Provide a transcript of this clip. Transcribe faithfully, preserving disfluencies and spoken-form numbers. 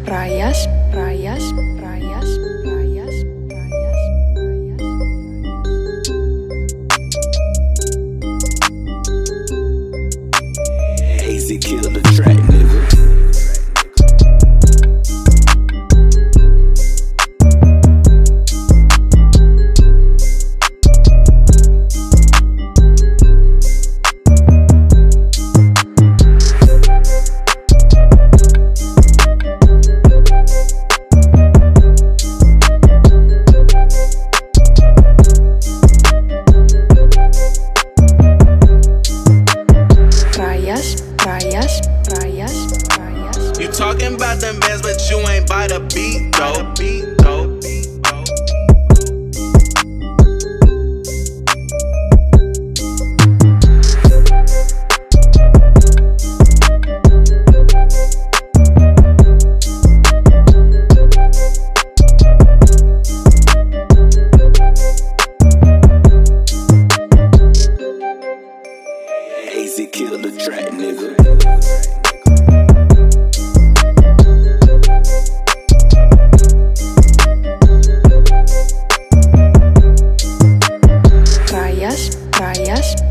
Raias, Raias, Raias, Raias, Raias, Raias. Aizzy killed the track, nigga. Raias, Raias, Raias. You talking about them bands, but you ain't by the beat, though. Beat, though. Aizzy killed the track, nigga. Raias, Raias.